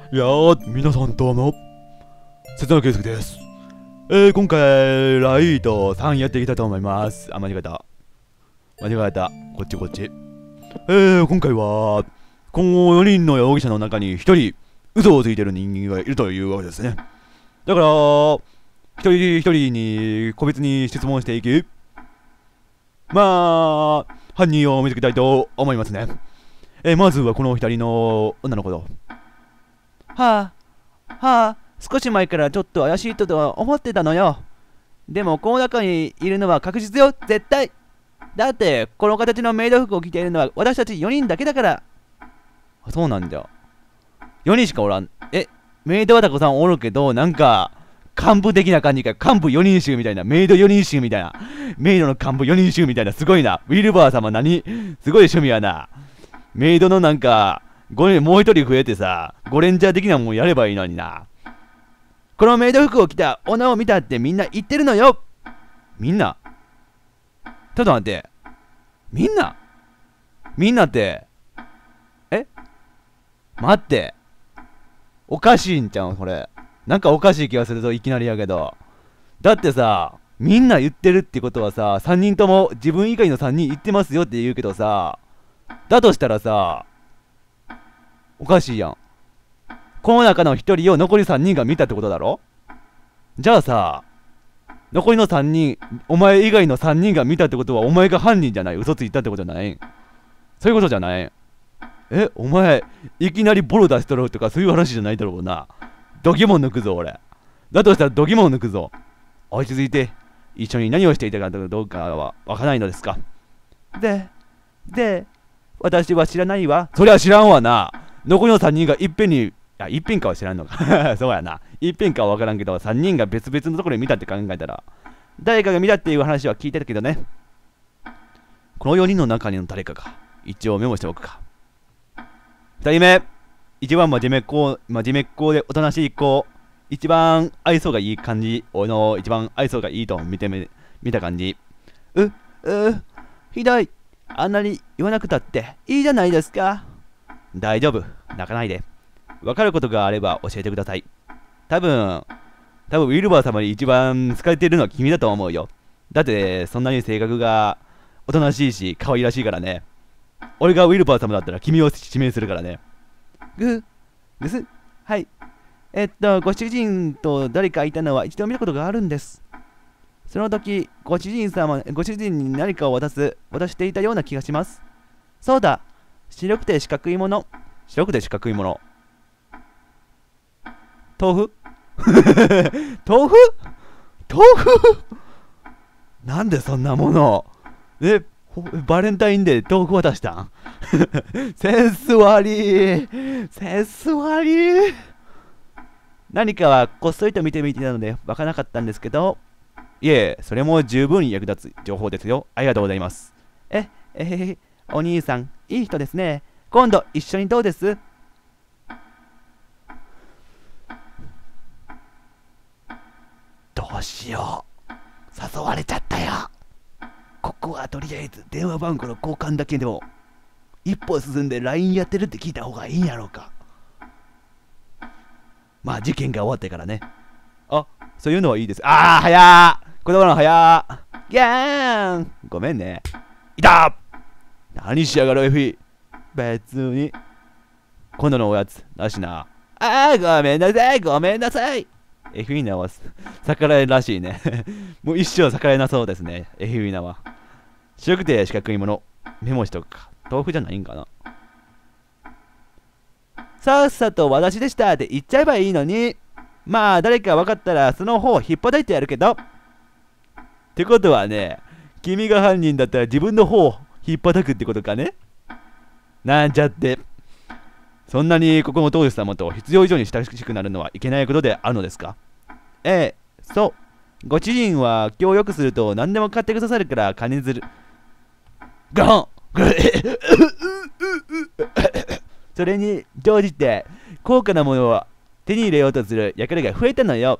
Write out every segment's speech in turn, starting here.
皆さんどうも、節野圭介です。今回、ライト3やっていきたいと思います。間違えた。こっち。今回は、この4人の容疑者の中に1人、嘘をついてる人間がいるというわけですね。だから、一人一人に個別に質問していき、まあ、犯人を見つけたいと思いますね。まずはこの2人の女の子と。 少し前からちょっと怪しい人とは思ってたのよ。でもこの中にいるのは確実よ、絶対。だってこの形のメイド服を着ているのは私たち4人だけだから。 そうなんだよ。4人しかおらん。メイドはたこさんおるけど、なんか幹部的な感じか。幹部4人衆みたいな。メイド4人衆みたいな。メイドの幹部4人衆みたいな。すごいな。ウィルバー様すごい趣味やな。メイドのなんかもう1人増えてさ、ゴレンジャー的なもんやればいいのにな。 このメイド服を着た女を見たってみんな言ってるのよ。 みんなちょっと待って。みんなって待って。おかしいんちゃうんこれ。なんかおかしい気がするぞ、いきなりやけど。だってさ、みんな言ってるってことはさ、3人とも自分以外の3人言ってますよって言うけどさ、だとしたらさ、おかしいやん。この中の1人を残り3人が見たってことだろ。じゃあさ、残りの3人、お前以外の3人が見たってことはお前が犯人じゃない。嘘ついたってことじゃない。そういうことじゃない。お前いきなりボロ出しとろとかそういう話じゃないだろうな。度肝抜くぞ俺。だとしたら度肝抜くぞ。落ち着いて。一緒に何をしていたかどうかはわからないのですか。 で私は知らないわ。 そりゃ知らんわな。残りの3人がいっぺんに、いっぺんかは知らんのかそうやな。いっぺんかはわからんけど、3人が別々のところで見たって考えたら、誰かが見たっていう話は聞いてたけどね。この4人の中にの誰かが一応メモしておくか。2人目、一番真面目っ子でおとなしい子、一番愛想がいい感じ、俺の一番愛想がいいと見た感じ。 ひどい。あんなに言わなくたっていいじゃないですか。 大丈夫、泣かないで。分かることがあれば教えてください。多分ウィルバー様に一番好かれているのは君だと思うよ。だってそんなに性格がおとなしいし可愛らしいからね。俺がウィルバー様だったら君を指名するからね。 はい。ご主人と誰かいたのは一度見たことがあるんです。その時ご主人に何かを渡していたような気がします。そうだ、白くて四角いもの。 豆腐なんでそんなもの。バレンタインデー豆腐渡したんセンス悪い。 何かはこっそりと見てみてたので分からなかったんですけど。 いえ、それも十分役立つ情報ですよ。ありがとうございます。 お兄さんいい人ですね。今度一緒にどうです？ どうしよう、誘われちゃったよ。ここはとりあえず電話番号の交換だけでも一歩進んで LINE やってるって聞いた方がいいんやろうか。まあ事件が終わってからね。そういうのはいいです。早ー、これは早ー。 ギャーン、 ごめんね。いたー。何しやがるエフィ。別に今度のおやつなしな。 ごめんなさい。 エフィーナは逆らえらしいねもう一生逆らえなそうですね、エフィーナは。白くて四角いもの、メモしとくか。豆腐じゃないんかな。 さっさと私でしたって言っちゃえばいいのに。まあ誰か分かったらその方を引っ叩いてやるけど。 ってことはね、君が犯人だったら自分の方を引っ叩くってことかね。なんちゃって。そんなにここの当主様と必要以上に親しくなるのはいけないことであるのですか。 そう。ご主人は気を良くすると何でも買ってくださるから金づる。 ガンそれに乗じて高価なものを手に入れようとする輩が増えたのよ。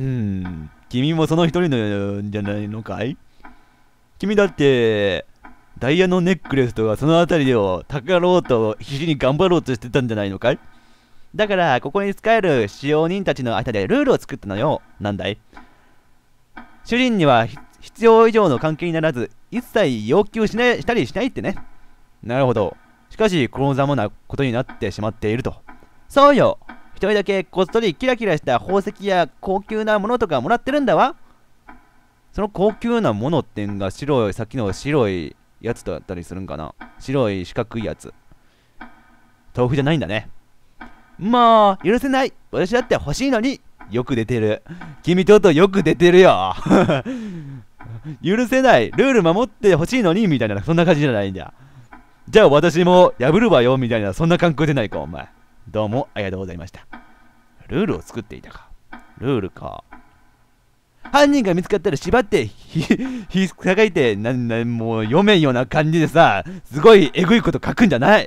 君もその一人のじゃないのかい。君だってダイヤのネックレスとかそのあたりをたかろうと必死に頑張ろうとしてたんじゃないのかい？ だからここに仕える使用人たちの間でルールを作ったのよ。なんだい？主人には必要以上の関係にならず一切要求したりしないってね。 なるほど。しかしこのざまなことになってしまっていると。 そうよ。一人だけこっそりキラキラした宝石や高級なものとかもらってるんだわ。 その高級なものってんが白い、さっきの白いやつだったりするんかな。白い四角いやつ。豆腐じゃないんだね。 もう許せない。私だって欲しいのに。 よく出てる。君とよく出てるよ。許せない。ルール守ってほしいのにみたいな、そんな感じじゃないんだ。じゃあ私も破るわよみたいな、そんな感覚でないかお前。どうもありがとうございました。ルールを作っていたか。ルールか。 犯人が見つかったら縛ってひっかかいてもう読めんような感じでさ、すごいえぐいこと書くんじゃない。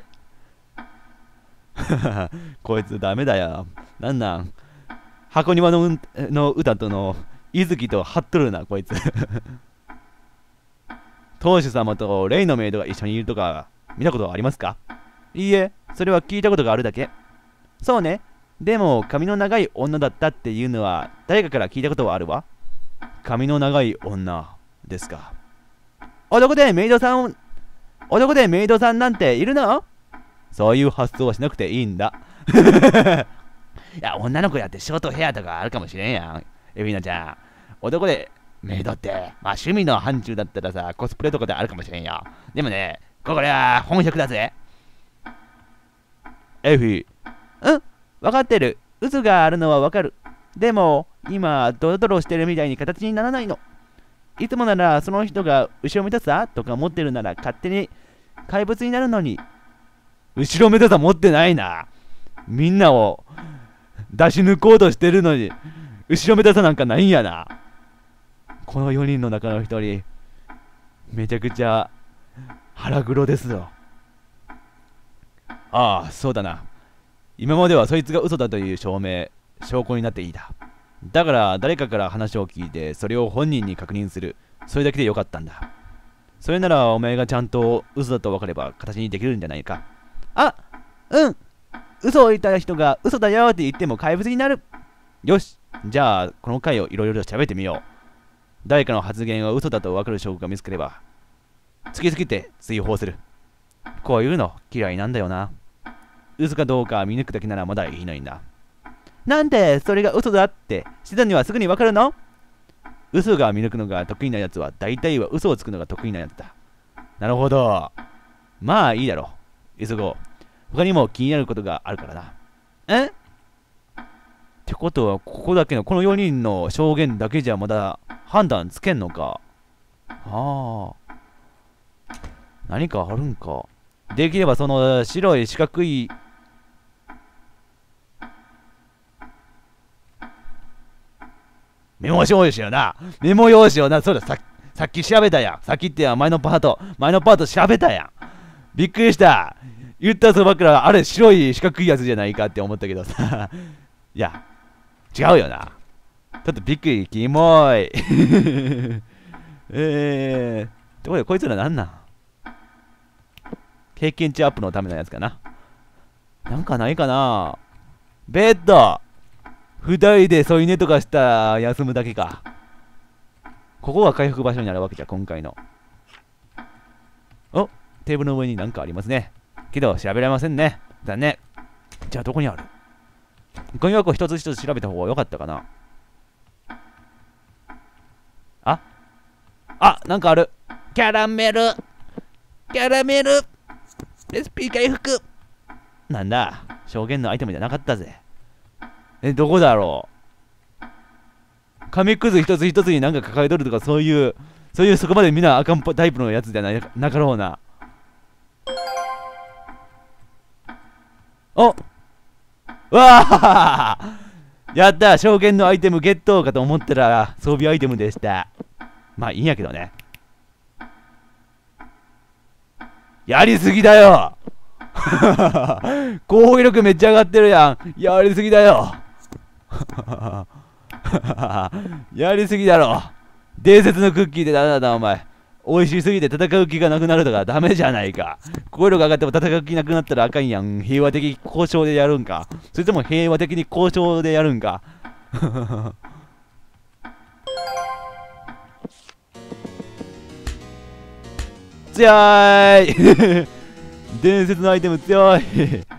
こいつダメだよ。なん箱庭の歌との伊月と張っとるなこいつ。当主様とレイのメイドが一緒にいるとか見たことはありますか？ いいえ、それは聞いたことがあるだけ。そうね。でも髪の長い女だったっていうのは誰かから聞いたことはあるわ。 髪の長い女ですか。 男でメイドさんなんているの？ そういう発想はしなくていいんだ。 いや、女の子やってショートヘアとかあるかもしれんやん。エビナちゃん。男でメイドって、まあ趣味の範疇だったらさ、コスプレとかであるかもしれんよ。でもね、これは本職だぜ。 エフィ。 うん、わかってる。渦があるのはわかる。でも、今、ドロドロしてるみたいに形にならないの。いつもならその人が後ろめたさとか持ってるなら勝手に怪物になるのに。 後ろめたさ持ってないな。みんなを出し抜こうとしてるのに後ろめたさなんかないんやな。この4人の中の1人めちゃくちゃ腹黒ですよ。ああ、そうだな。今まではそいつが嘘だという証拠になっていた。だから誰かから話を聞いてそれを本人に確認する。それだけでよかったんだ。それならお前がちゃんと嘘だと分かれば形にできるんじゃないか。 あ、うん。嘘を言った人が嘘だよって言っても怪物になる。 よし、じゃあこの回をいろいろ喋ってみよう。誰かの発言は嘘だと分かる証拠が見つければ突きつけて追放する。こういうの嫌いなんだよな。嘘かどうか見抜くだけならまだいいのにな。 なんでそれが嘘だって知ったにはすぐに分かるの？ 嘘が見抜くのが得意なやつは大体は嘘をつくのが得意なやつだ。なるほど。まあいいだろう。急ごう。他にも気になることがあるからな。ってことはここだけのこの4人の証言だけじゃまだ判断つけんのか。ああ。何かあるんか。できればその白い四角いメモ用紙よな。メモ用紙よな。そうだ、さっき調べたやん。さっきって前のパート調べたやん。びっくりした。言ったそばからあれ白い四角いやつじゃないかって思ったけどさ。いや、違うよな。ちょっとびっくり、キモい。ってことでこいつらなんなん？経験値アップのためのやつかな。なんかないかな。ベッド2人で添い寝とかしたら休むだけか。ここが回復場所になるわけじゃ、今回の。お、テーブルの上になんかありますね。けど調べられませんね。残念。じゃあどこにある？ゴミ箱一つ一つ調べた方が良かったかな。なんかある。 キャラメルレシピ回復。 なんだ、証言のアイテムじゃなかったぜ。どこだろう。紙くず一つ一つになんか抱えとるとか、そういうそこまでみんなあかんタイプのやつじゃなかろうな。お、わあやった、証言のアイテムゲットかと思ったら装備アイテムでした。まあいいんやけどね。やりすぎだよ。攻撃力めっちゃ上がってるやん。やりすぎだよ。やりすぎだろ。伝説のクッキーでダメだなお前。 美味しすぎて戦う気がなくなるとかダメじゃないか。声量が上がっても戦う気なくなったらあかんやん。平和的交渉でやるんか。それとも平和的に交渉でやるんか。強い伝説のアイテム強い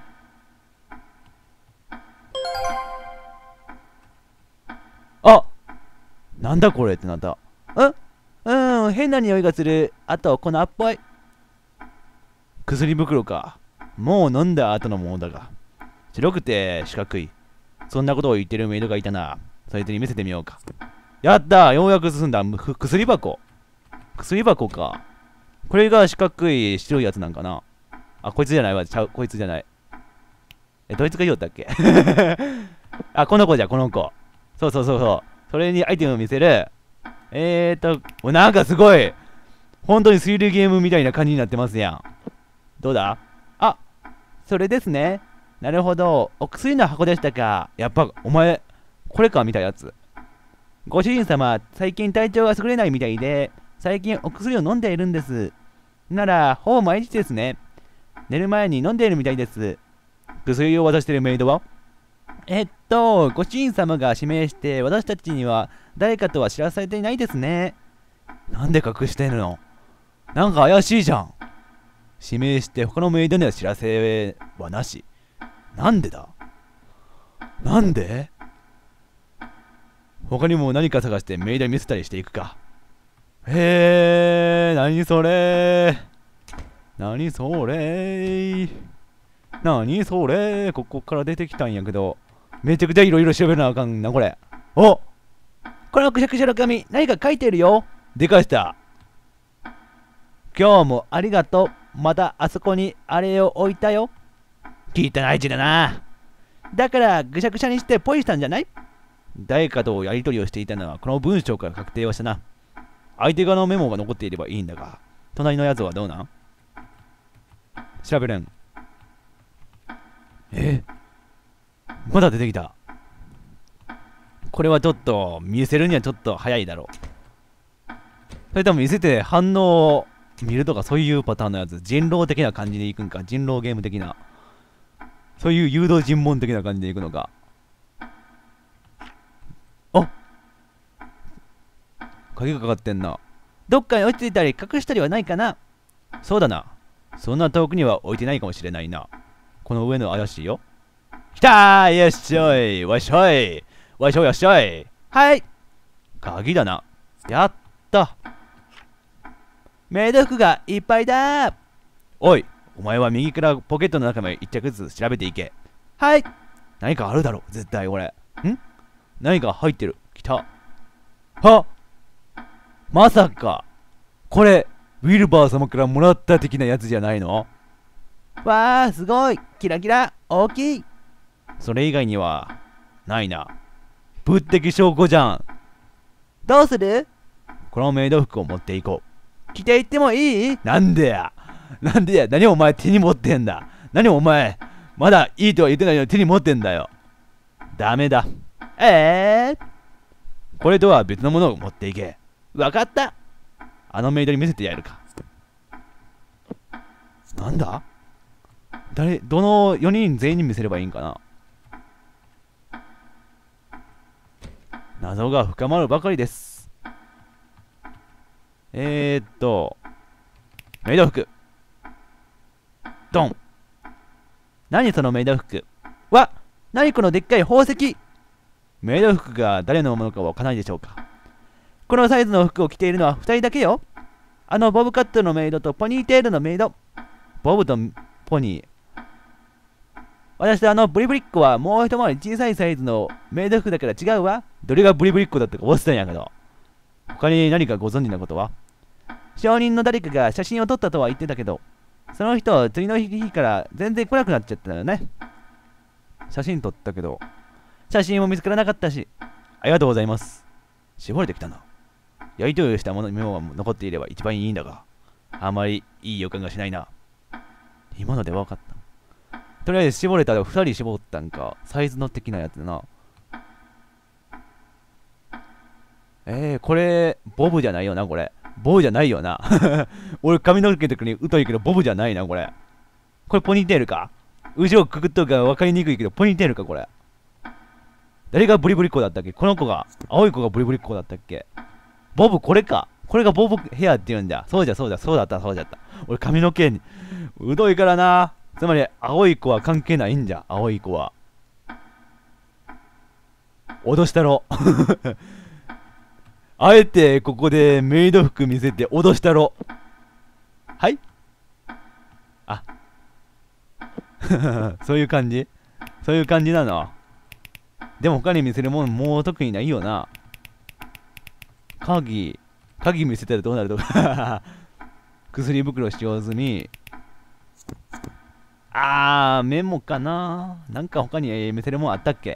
あ、なんだこれってなった。変な匂いがする。あと粉っぽい。薬袋か。もう飲んだ後のものだが。白くて四角い。そんなことを言ってるメイドがいたな。そいつに見せてみようか。やったー、ようやく進んだ。薬箱。薬箱か。これが四角い白いやつなんかな。あ、こいつじゃないわ。こいつじゃない。どいつが言おったっけあ、この子じゃ、この子。そうそうそうそう。それにアイテムを見せる。なんかすごい。本当に推理ゲームみたいな感じになってますやん。どうだ？あ、それですね。なるほど。お薬の箱でしたか。やっぱ、お前、これか見たやつ。ご主人様、最近体調が優れないみたいで、最近お薬を飲んでいるんです。なら、ほぼ毎日ですね。寝る前に飲んでいるみたいです。薬を渡しているメイドはご主人様が指名して私たちには誰かとは知らされていないですね。なんで隠してんの？なんか怪しいじゃん。指名して他のメイドには知らせはなし。なんでだ？なんで？他にも何か探してメイドに見せたりしていくか。何それ？何それ？何それ？ここから出てきたんやけど、めちゃくちゃいろいろ調べなあかんな、これ。お！このくしゃくしゃの紙、何か書いてるよ。でかした。今日もありがとう。またあそこにあれを置いたよ。聞いたない字だな。だからぐしゃぐしゃにしてポイしたんじゃない？誰かとやり取りをしていたのはこの文章から確定はしたな。相手側のメモが残っていればいいんだが、隣のやつはどうなん？調べれん。まだ出てきた。これはちょっと見せるにはちょっと早いだろう。それとも見せて反応を見るとかそういうパターンのやつ。人狼的な感じでいくんか。人狼ゲーム的な。そういう誘導尋問的な感じでいくのか。あ、鍵がかかってんな。どっかに落ちていたり隠したりはないかな。そうだな。そんな遠くには置いてないかもしれないな。この上の怪しいよ。来たー、よっしょい、わっしょい、わっしょい、よっしょい。はい、鍵だな。やった。メイド服がいっぱいだ。おい、お前は右からポケットの中まで一着ずつ調べていけ。はい。何かあるだろ、絶対俺。何か入ってる。来た。は、まさかこれウィルバー様からもらった的なやつじゃないの？わー、すごい、キラキラ、大きい。それ以外にはないな。物的証拠じゃん。どうする？このメイド服を持っていこう。着ていってもいい？なんでや、なんでや。何お前手に持ってんだ。何お前まだいいとは言ってないのに手に持ってんだよ。ダメだ。これとは別のものを持っていけ。わかった。あのメイドに見せてやるか。なんだ？どの4人全員に見せればいいんかな。謎が深まるばかりです。メイド服。ドン。何そのメイド服。わ、何このでっかい宝石。メイド服が誰のものかわからないでしょうか。このサイズの服を着ているのは2人だけよ。あのボブカットのメイドとポニーテールのメイド。ボブとポニー。私とあのブリブリッコはもう一回り小さいサイズのメイド服だから違うわ。どれがブリブリッコだったか忘れたんやけど。他に何かご存知なことは？証人の誰かが写真を撮ったとは言ってたけど、その人次の日から全然来なくなっちゃったよね。写真撮ったけど写真も見つからなかったし。ありがとうございます。絞れてきたな。やり取りをしたものにメモが残っていれば一番いいんだが、あまりいい予感がしないな。今ので分かった。とりあえず絞れたら2人絞ったんか。サイズの的なやつだな。これボブじゃないよな。これボブじゃないよな。俺髪の毛の時に疎いけどボブじゃないなこれ。これポニーテールか。後ろくくっとくから分かりにくいけどポニーテールかこれ。誰がブリブリっ子だったっけ。この子が、青い子がブリブリっ子だったっけ。ボブこれか。これがボブヘアって言うんだ。そうだった。俺髪の毛に疎いからな。つまり青い子は関係ないんじゃ。青い子は脅したろ。あえてここでメイド服見せて脅したろ。はい。あそういう感じなの。でも他に見せるもんもう特にないよな。鍵見せたらどうなるとか。薬袋使用済み。メモかな。なんか他に見せるもんあったっけ。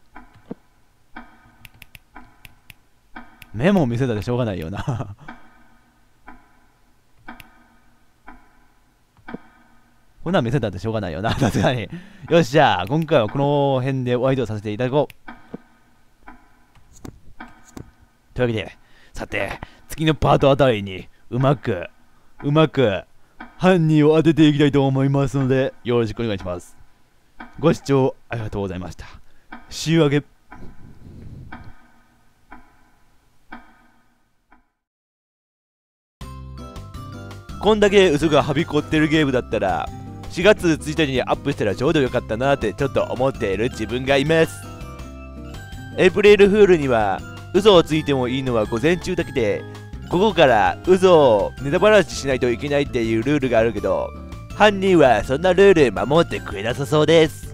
メモ見せたらしょうがないよな。こんなん見せたってしょうがないよな、さすがに。よっしゃ、今回はこの辺でお相手をさせていただこう。というわけで、さて、次のパートあたりにうまく犯人を当てていきたいと思いますので、よろしくお願いします。ご視聴ありがとうございました。週明け。こんだけ嘘がはびこってるゲームだったら、4月1日にアップしたらちょうどよかったなってちょっと思っている自分がいます。エイプリルフールには嘘をついてもいいのは午前中だけで、ここから嘘をネタバラシしないといけないっていうルールがあるけど、犯人はそんなルール守ってくれなさそうです。